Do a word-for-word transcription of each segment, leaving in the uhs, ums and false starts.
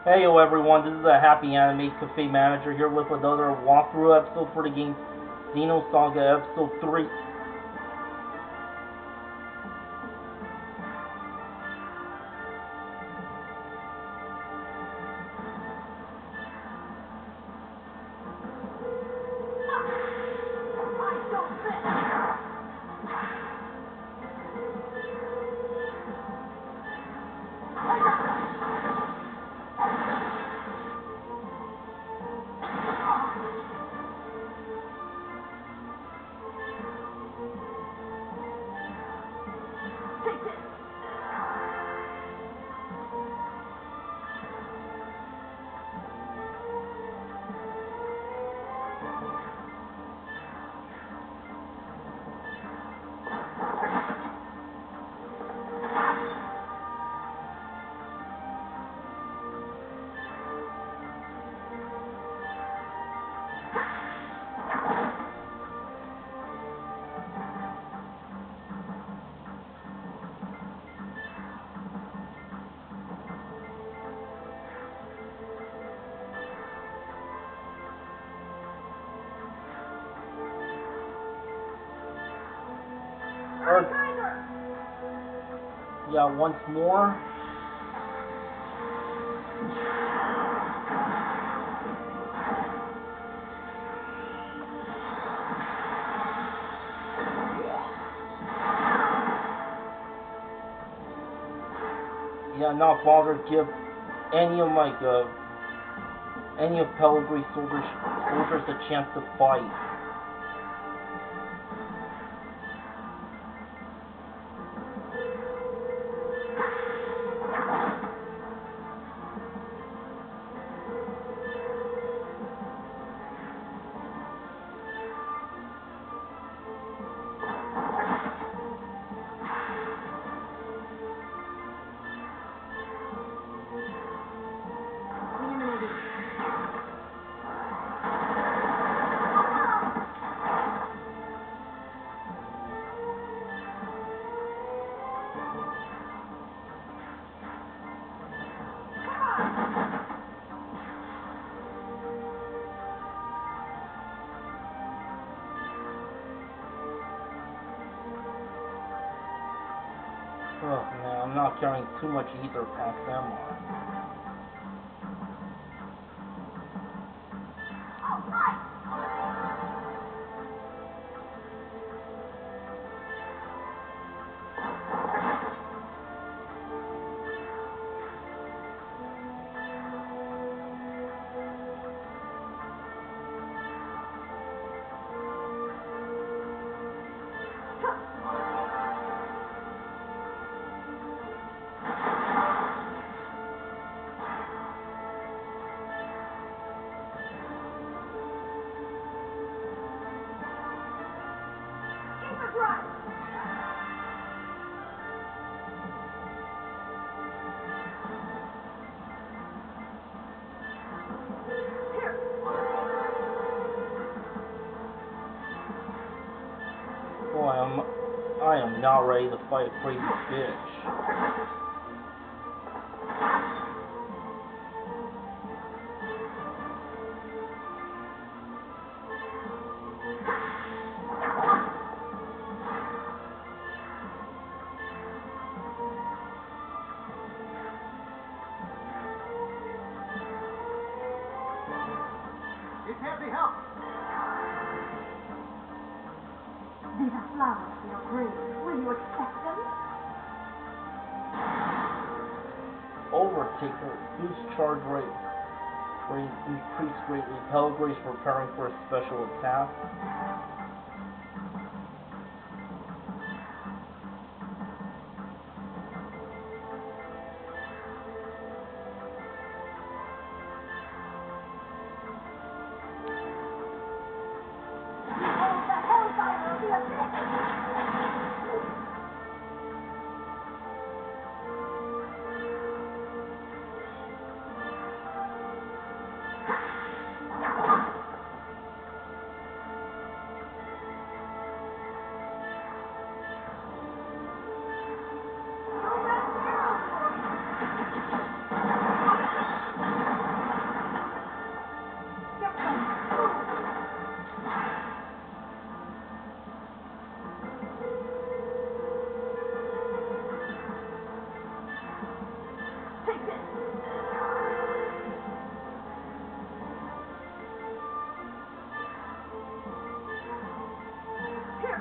Hey yo everyone, this is a Happy Anime Cafe Manager here with another walkthrough episode for the game Xenosaga episode three. Or, yeah, once more. Yeah, not bother give any of my uh, any of Pellegrin's soldiers soldiers a chance to fight. Oh man, I'm not carrying too much ether past them on. Boy, I'm, I am not ready to fight a crazy bitch. It's Happy Help! These are flowers for your grave. Will you accept them? Overtaker, boost charge rate, rate increased greatly. Pellegrin's preparing for a special attack. Behold the hellfire of the abyss! Take this! Here!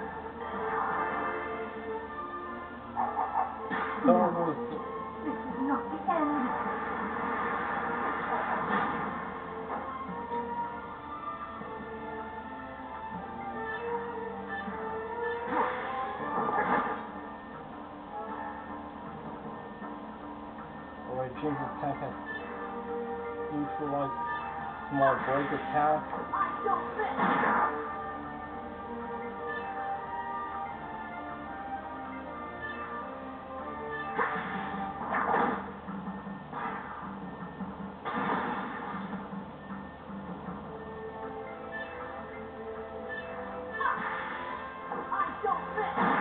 No. This is not the end. Alright, Jin's attack has neutralized small break attack. I don't fit. I don't fit.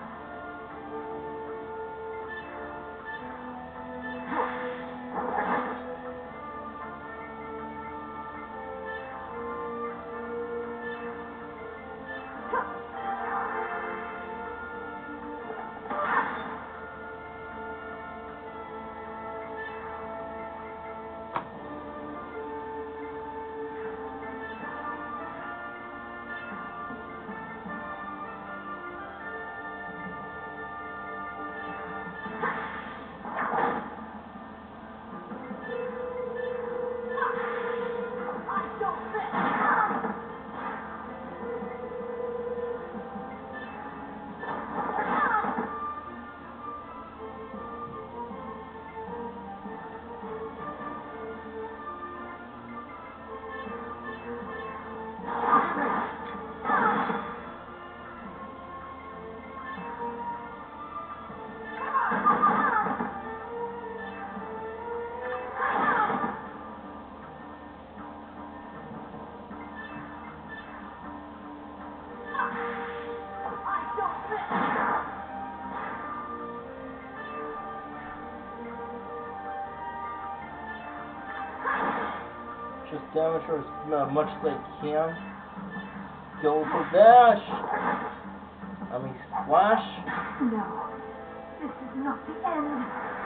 Just damage her as much as I can. Skillful dash! I mean, splash! No, this is not the end.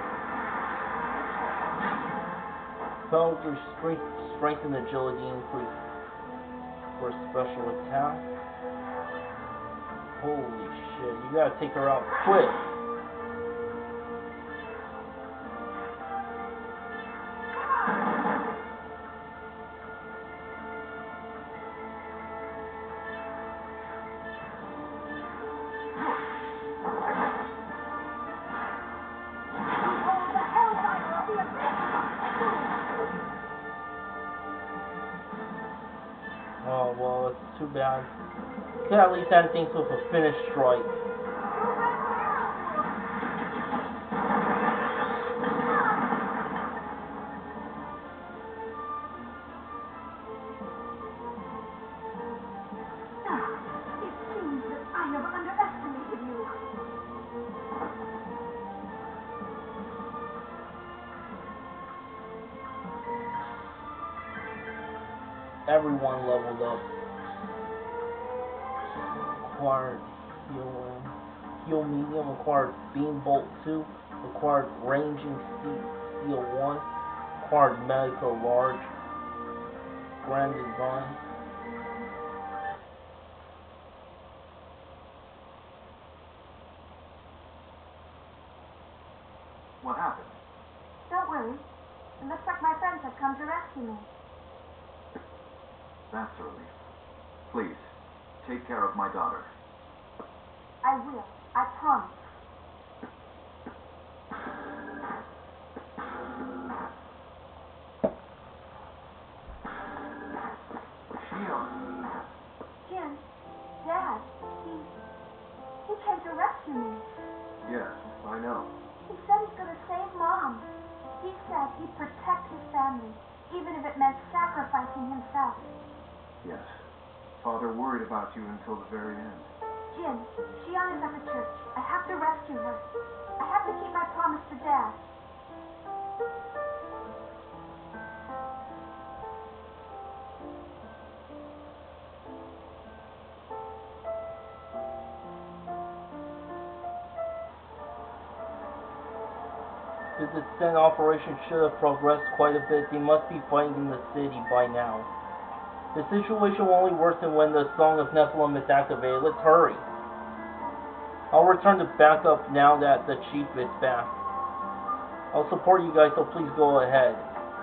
Spell through strength, strength and agility increase for a special attack. Holy shit, you gotta take her out quick! Oh, well, it's too bad. Could at least end things with a finish strike. It seems that I have underestimated you. Everyone leveled up. Acquired heal, heal medium, acquired beam bolt two, acquired ranging steel one, acquired medical large, grand design. What happened? Don't worry. It looks like my friends have come to rescue me. That's a relief. Please, take care of my daughter. I will. I promise. Shion. Jin, Dad, he... he came to rescue me. Yes, I know. He said he's going to save Mom. He said he'd protect his family, even if it meant sacrificing himself. Yes. Father worried about you until the very end. Jin, Shion is at the church. I have to rescue her. I have to keep my promise to Dad. the descent operation should have progressed quite a bit. They must be fighting in the city by now. The situation will only worsen when the Song of Nephilim is activated. Let's hurry. I'll return to backup now that the chief is back. I'll support you guys, so please go ahead.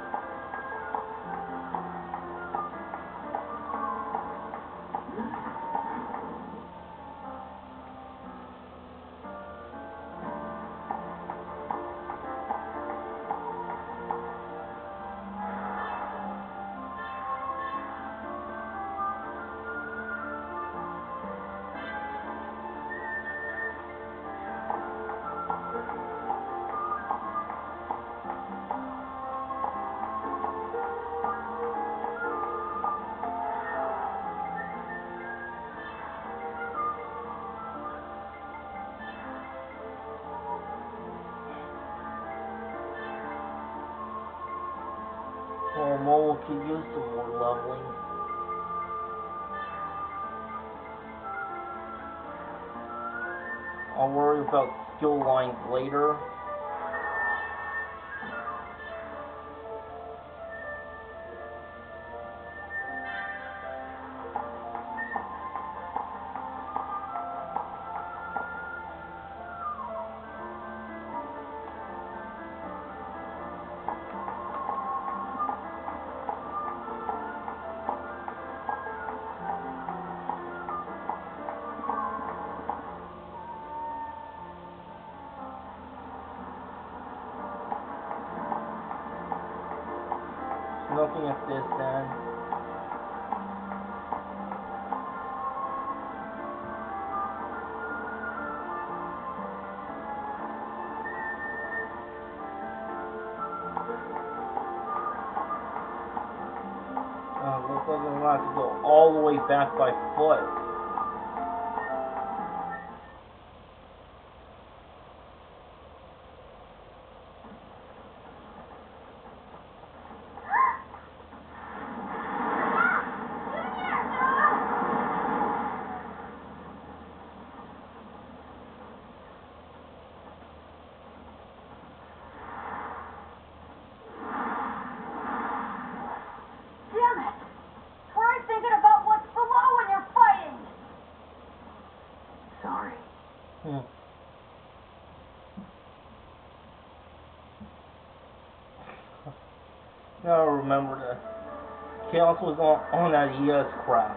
Well, Mole could use some more leveling. I'll worry about skill lines later. Nothing at this end. Uh, looks like I'm gonna have to go all the way back by foot. Hmm. Now I remember that Chaos was on, on that E S craft.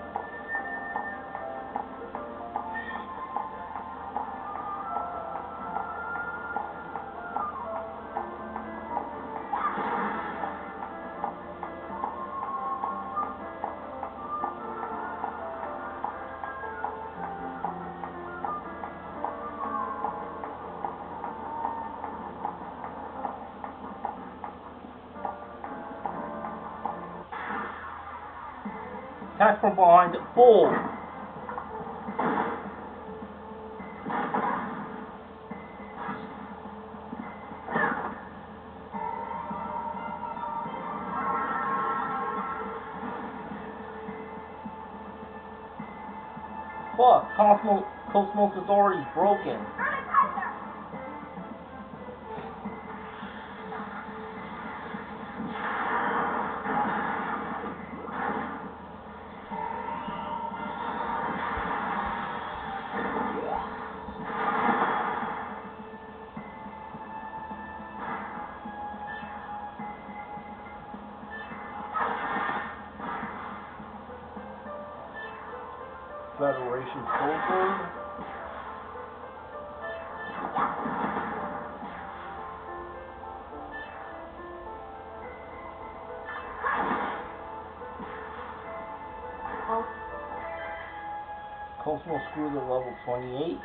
Attack from behind. Bull. Fuck. Cosmos, Cosmos is already broken. Federation soldier. Cosmos Cruiser level twenty-eight.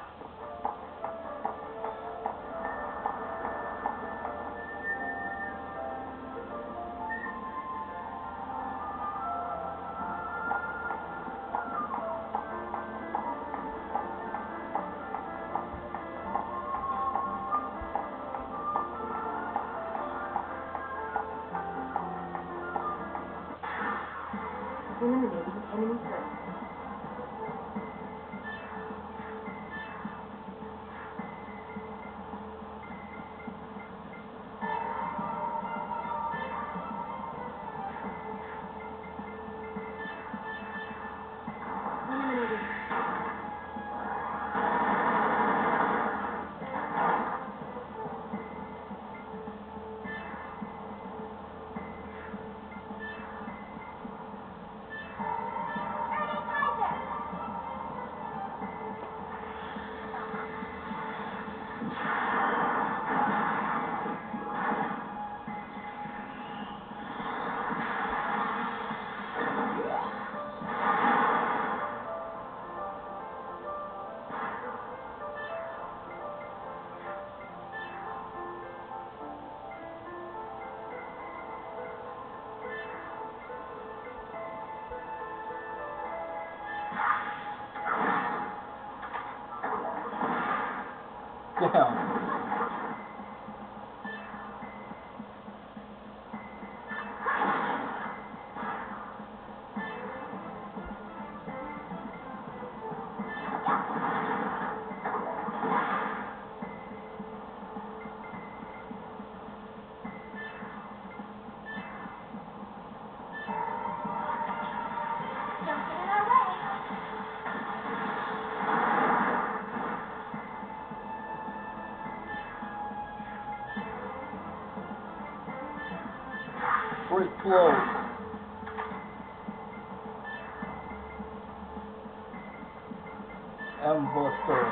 Eliminating enemy threat. Damn. Don't get in our way. Break close. M-Buster.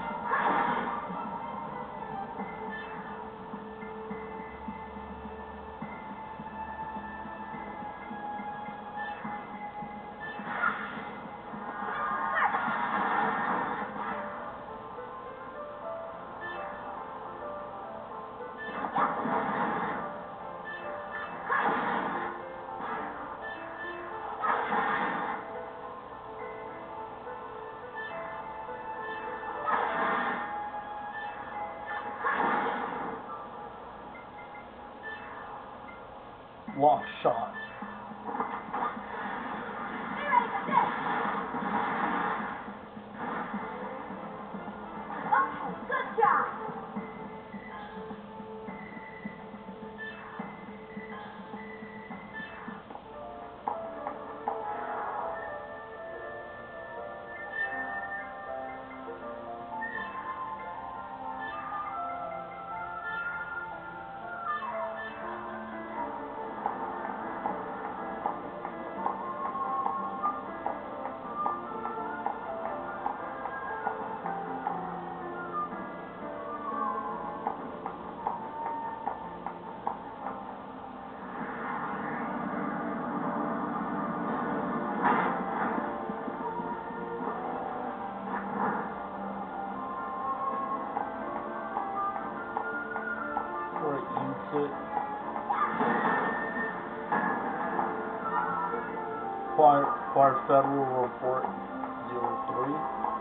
Lock shot. Be ready for this. Okay, good job. Right into it. Fire, fire Federal Report zero three.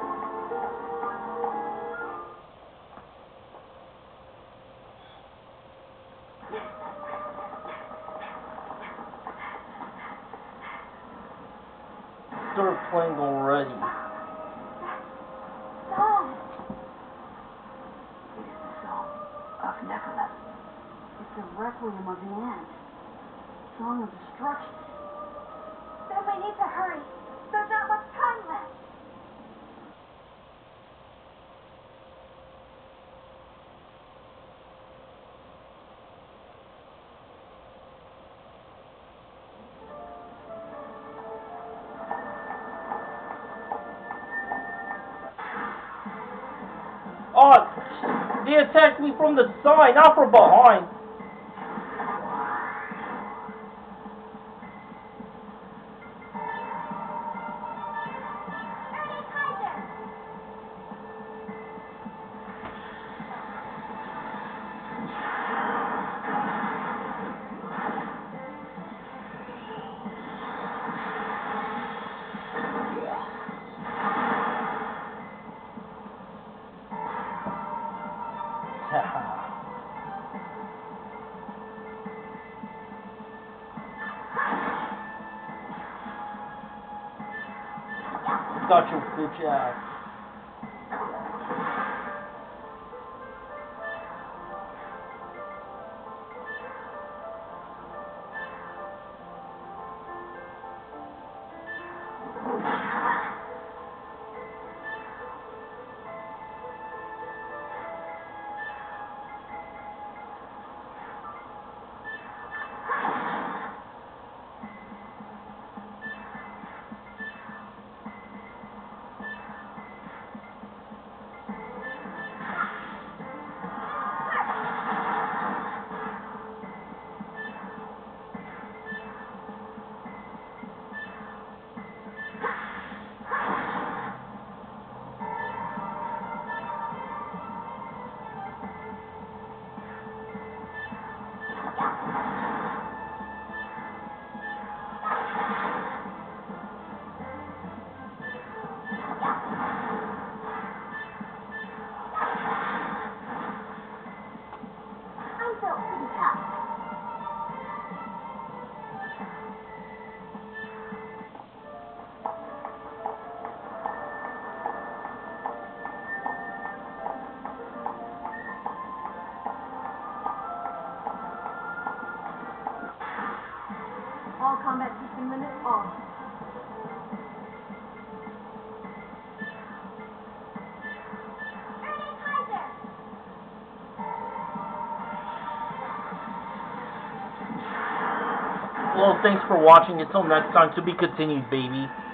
Start playing already. Song. It is the song of Nephilim. It's a requiem of the end. Song of destruction. Then we need to hurry. There's not much time left. Oh, they attacked me from the side, not from behind. Got your bitch ass. built to be tough. All combat system limits off. Well, thanks for watching. Until next time, to be continued, baby.